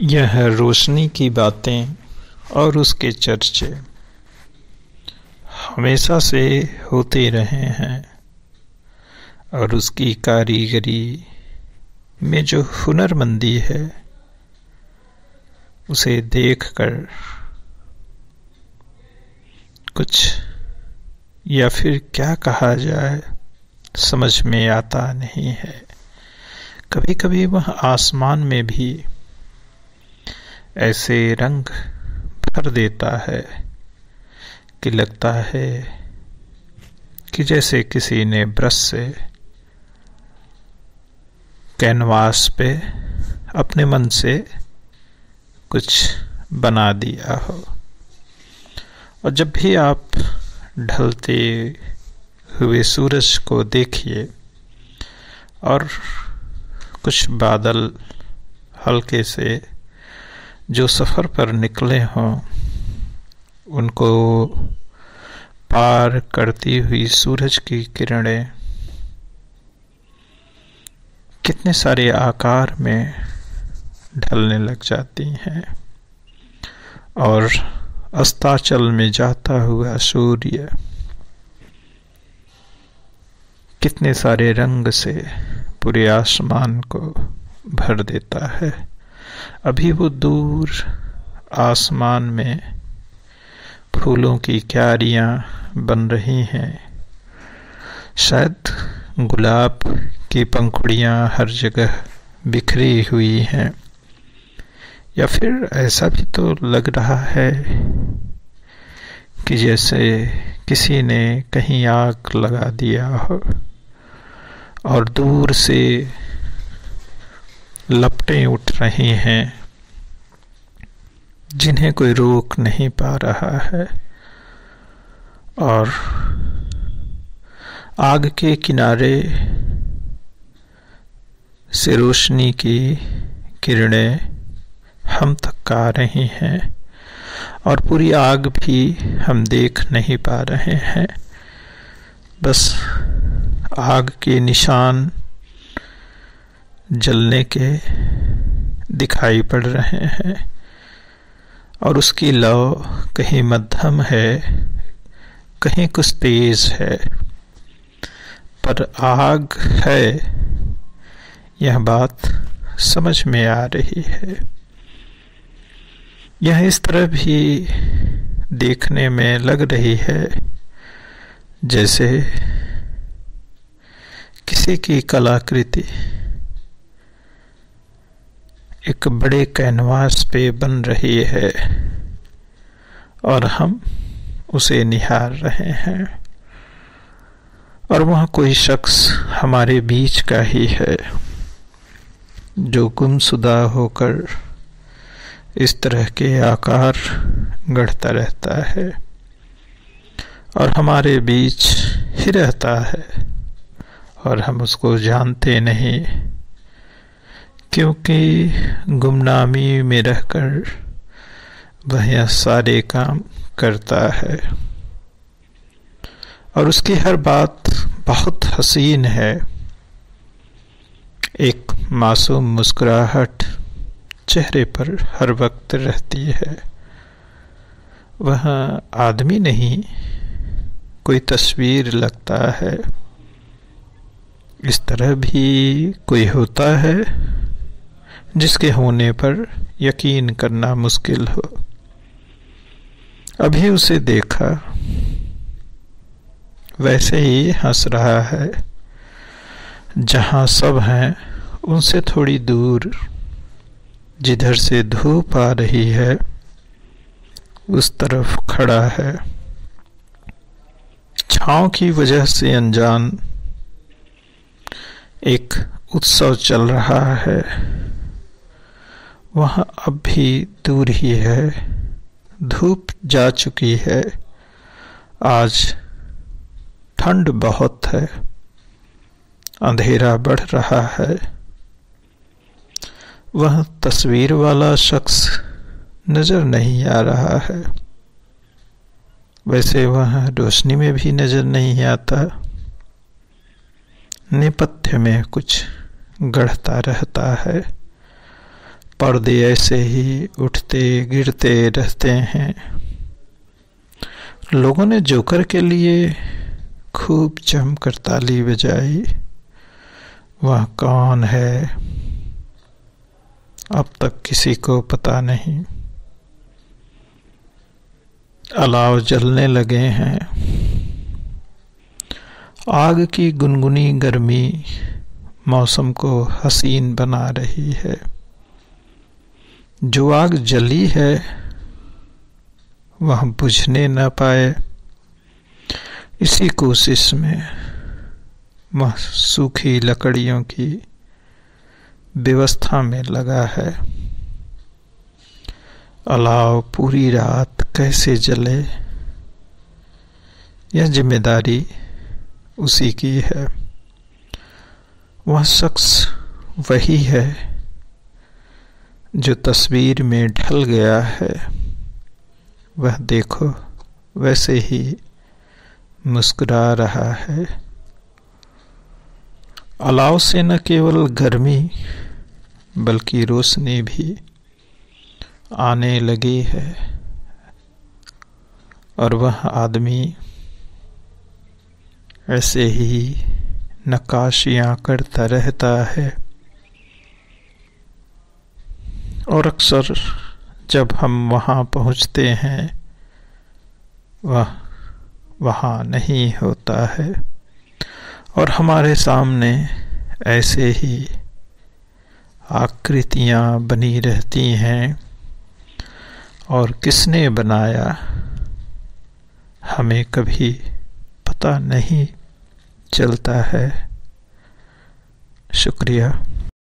यह रोशनी की बातें और उसके चर्चे हमेशा से होते रहे हैं और उसकी कारीगरी में जो हुनरमंदी है उसे देखकर कुछ या फिर क्या कहा जाए समझ में आता नहीं है। कभी कभी वह आसमान में भी ऐसे रंग भर देता है कि लगता है कि जैसे किसी ने ब्रश से कैनवास पे अपने मन से कुछ बना दिया हो। और जब भी आप ढलते हुए सूरज को देखिए और कुछ बादल हल्के से जो सफ़र पर निकले हों उनको पार करती हुई सूरज की किरणें कितने सारे आकार में ढलने लग जाती हैं और अस्ताचल में जाता हुआ सूर्य कितने सारे रंग से पूरे आसमान को भर देता है। अभी वो दूर आसमान में फूलों की क्यारियां बन रही हैं। शायद गुलाब की पंखुड़ियां हर जगह बिखरी हुई हैं, या फिर ऐसा भी तो लग रहा है कि जैसे किसी ने कहीं आग लगा दिया हो और दूर से लपटें उठ रही हैं जिन्हें कोई रोक नहीं पा रहा है। और आग के किनारे से रोशनी की किरणें हम तक आ रही हैं और पूरी आग भी हम देख नहीं पा रहे हैं। बस आग के निशान जलने के दिखाई पड़ रहे हैं और उसकी लौ कहीं मध्यम है, कहीं कुछ तेज है, पर आग है यह बात समझ में आ रही है। यह इस तरह भी देखने में लग रही है जैसे किसी की कलाकृति एक बड़े कैनवास पे बन रही है और हम उसे निहार रहे हैं और वह कोई शख्स हमारे बीच का ही है जो गुमशुदा होकर इस तरह के आकार गढ़ता रहता है और हमारे बीच ही रहता है और हम उसको जानते नहीं, क्योंकि गुमनामी में रहकर वह यह सारे काम करता है और उसकी हर बात बहुत हसीन है। एक मासूम मुस्कुराहट चेहरे पर हर वक्त रहती है। वह आदमी नहीं, कोई तस्वीर लगता है। इस तरह भी कोई होता है जिसके होने पर यकीन करना मुश्किल हो। अभी उसे देखा, वैसे ही हंस रहा है। जहां सब हैं उनसे थोड़ी दूर जिधर से धूप आ रही है उस तरफ खड़ा है। छांव की वजह से अनजान एक उत्सव चल रहा है। वह अब भी दूर ही है। धूप जा चुकी है। आज ठंड बहुत है। अंधेरा बढ़ रहा है। वह तस्वीर वाला शख्स नजर नहीं आ रहा है। वैसे वह रोशनी में भी नजर नहीं आता। नेपथ्य में कुछ गढ़ता रहता है। पर्दे ऐसे ही उठते गिरते रहते हैं। लोगों ने जोकर के लिए खूब जमकर ताली बजाई। वह कौन है अब तक किसी को पता नहीं। अलाव जलने लगे हैं। आग की गुनगुनी गर्मी मौसम को हसीन बना रही है। जो आग जली है वह बुझने न पाए, इसी कोशिश में वह सूखी लकड़ियों की व्यवस्था में लगा है। अलाव पूरी रात कैसे जले, यह जिम्मेदारी उसी की है। वह शख्स वही है जो तस्वीर में ढल गया है। वह देखो वैसे ही मुस्कुरा रहा है। अलाव से न केवल गर्मी बल्कि रोशनी भी आने लगी है, और वह आदमी ऐसे ही नक्काशियां करता रहता है। और अक्सर जब हम वहाँ पहुँचते हैं वह वहाँ नहीं होता है, और हमारे सामने ऐसे ही आकृतियाँ बनी रहती हैं, और किसने बनाया हमें कभी पता नहीं चलता है। शुक्रिया।